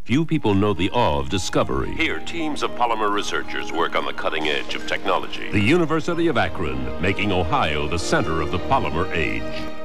Few people know the awe of discovery. Here, teams of polymer researchers work on the cutting edge of technology. The University of Akron, making Ohio the center of the polymer age.